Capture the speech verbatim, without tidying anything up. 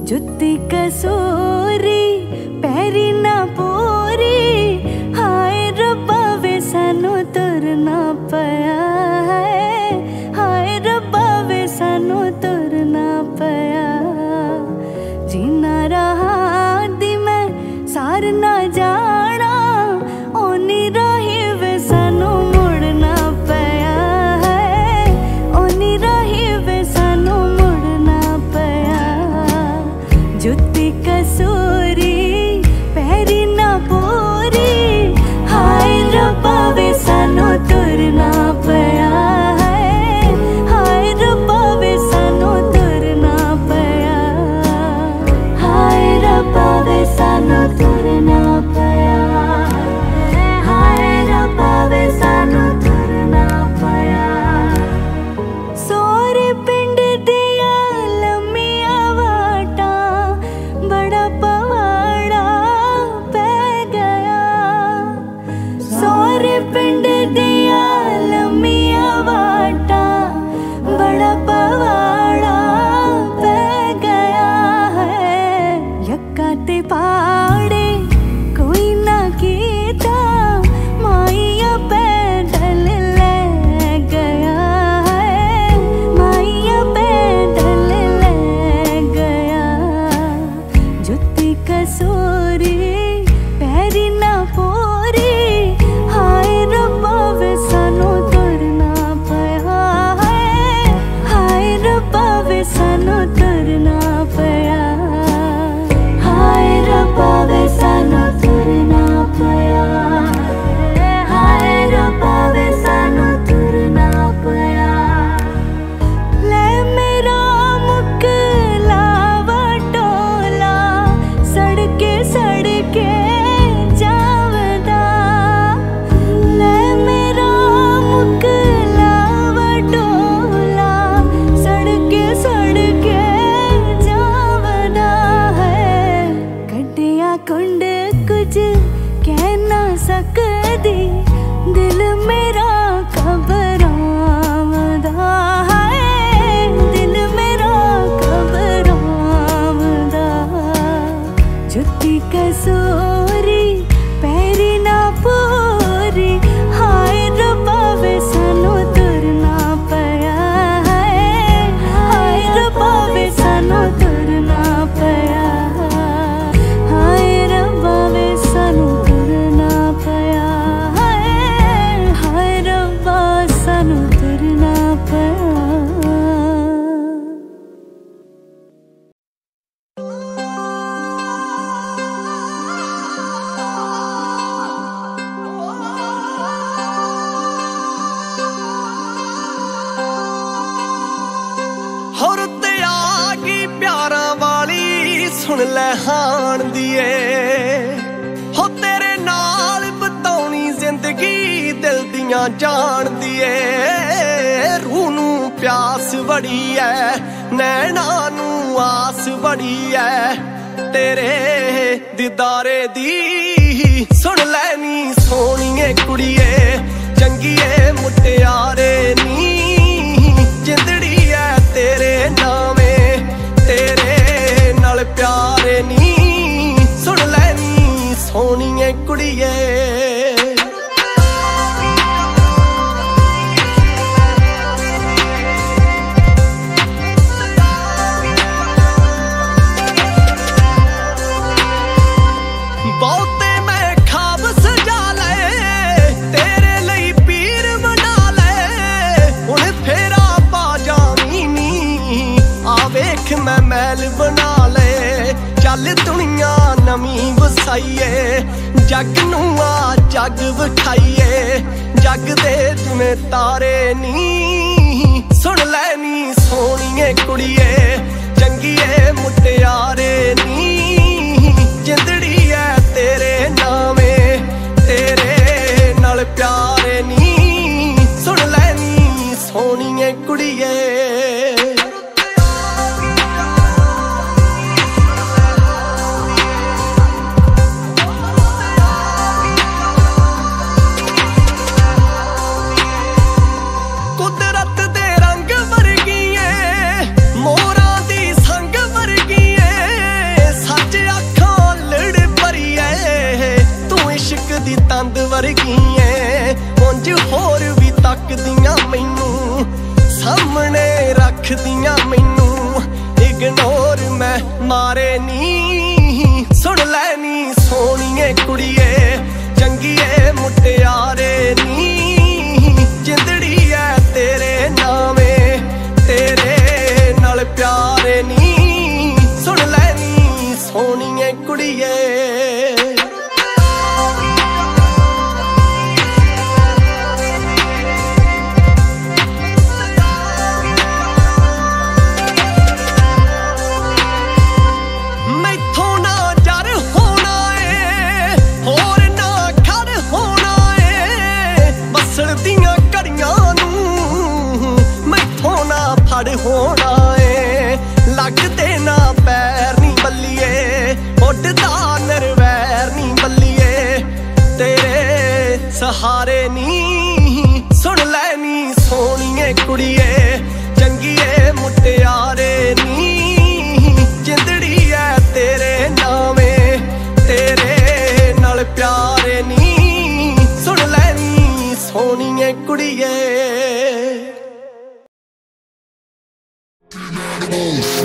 जुत्ती कसूरी पैरी ना पूरी, हाय रब्बा वे सानू तुरना पया है, हाय रब्बा वे सानू तुरना पया। जीना रहा दी मैं सार ना जाना, ओनी रही वे सानू मुड़ना पया है, ओनी रही वे सानू मुड़ना पया। जुत्ती कसूरी पैरी ना पूरी, हाय रब्बा वे सानू तुरना पया है, हाय रब्बा वे सानू तुरना पया, हाय रब्बा वे सानू तुरना पया, हाय रब्बा वे सानू तुरना पया। सोरे पिंड दिया लम्मिया वाटा, बड़ा पवाड़ा पै गया। सोरे पिंड दिया लम्मिया वाटा, बड़ा पवाड़ा पै गया है। यक्का ते पाड़े कोई ना कीता, माइया पैदल ले गया है, माइया पैदल ले गया। जुत्ती कसूरी पैरी ना पूरी, हाय रब्बा वे सानू तुरना पया है, हाय रब्बा वे सानू तुरना पया, हाय रब्बा वे सानू तुरना पया, हाय रब्बा वे सानू तुरना पया। ले मेरा मुकला वटोला, सड़के सड़के जावदा। ले मेरा मुकला वटोला, सड़के सड़के जावदा है। कड्डिया कुंड कुछ कह ना सकदी, दिल मेरा घबरावदा है, दिल मेरा घबरावदा। जुत्ती कसूरी पैरी ना पूरी, हाय रब्बा वे सानू तुरना पया है, हाय रब्बा वे सानू तुरना पया, हाय रब्बा वे सानू तुरना पया है, हाय रब्बा सानू तुरना पया। हुर ते आ गई प्यारा वाली, सुन ले हाण दिए हो, तेरे नाल बिताउणी जिंदगी दिल दियां जान दिए। रूह नू प्यास बड़ी है, नैना नू आस बड़ी है, तेरे दीदारे दी सुन लैनी सोहणीए कुड़िए। चंगीए मुटियारे नी जिंदड़ी है तेरे नामे, तेरे नाल प्यारे नी सुन लैनी सोहणीए कुड़िए। बहुते मैं खाब सजा ले, तेरे लई पीर बना ले। हुण फेरा पा जावी नी, आ वेख मैं महल बना ले। चल दुनिया नवीं वसाईए, जग नू आ जग विखाईए। जग दे जिवें तारे नी सुन लैनी सोहणीए कुड़िए। चंगीए मुटियारे नी जिंदड़ी है तेरे नामे, तेरे नाल प्यारे नी सुन लैनी सोहणीए कुड़िए। कुदरत दे रंग वर्गी मोरां दी संग इग्नोर मैं मारे नी सुन लैनी सोहणीए कुड़िए चंगीए मुटियारे नी जिंदड़ी है तेरे नामे तेरे नाल प्यारे नी सुन लैनी सोहणीए कुड़िए होना है लगते ना पैर नी बल्लिए उड़दा नरवैर नी बल्लिए तेरे सहारे नी सुन लैनी सोहणीए कुड़िए चंगीए मुटियारे नी जिंदड़ी है तेरे नामे तेरे नाल प्यारे नी सुन लैनी सोहणीए कुड़िए। Oh.